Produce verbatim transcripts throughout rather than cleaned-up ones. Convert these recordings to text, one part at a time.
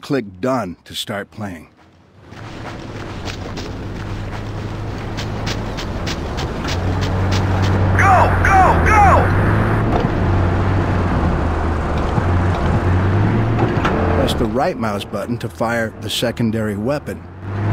click Done to start playing. Go! Go! Go! Press the right mouse button to fire the secondary weapon.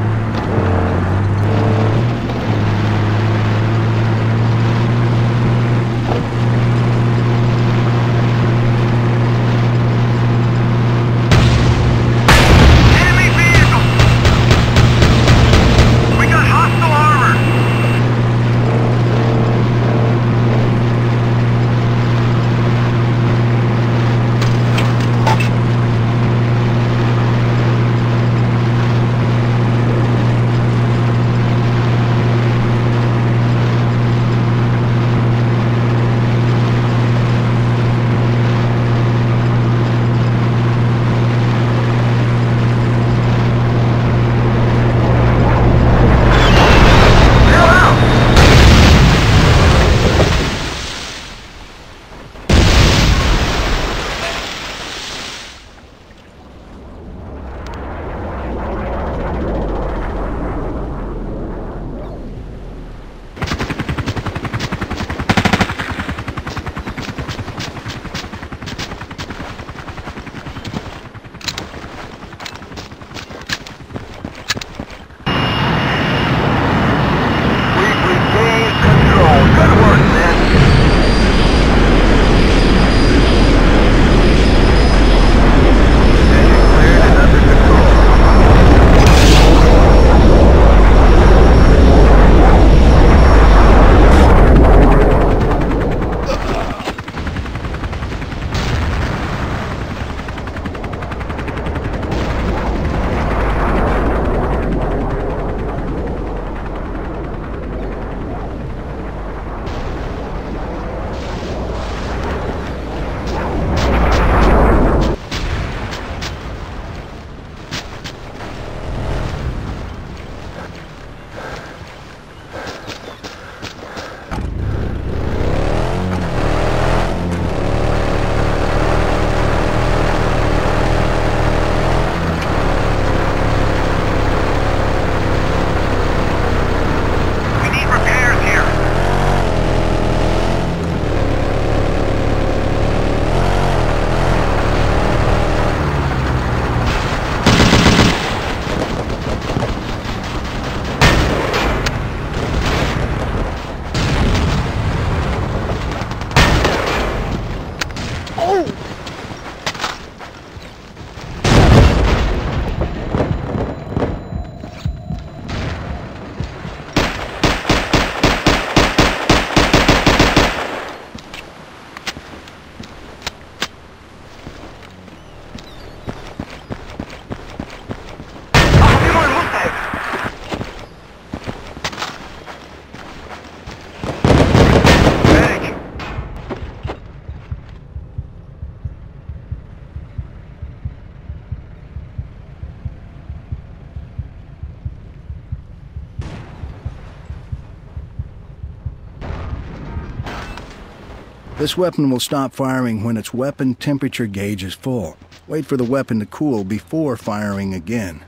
This weapon will stop firing when its weapon temperature gauge is full. Wait for the weapon to cool before firing again.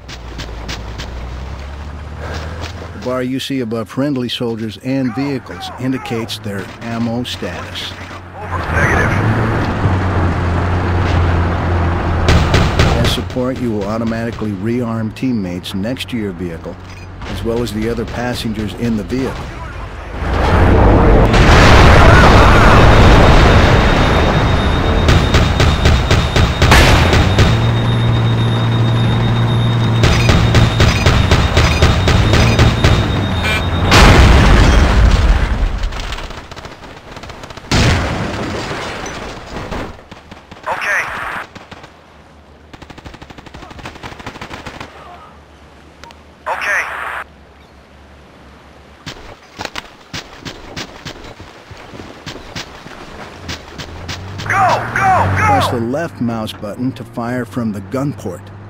The bar you see above friendly soldiers and vehicles indicates their ammo status. As support, you will automatically rearm teammates next to your vehicle, as well as the other passengers in the vehicle. Press the left mouse button to fire from the gun port.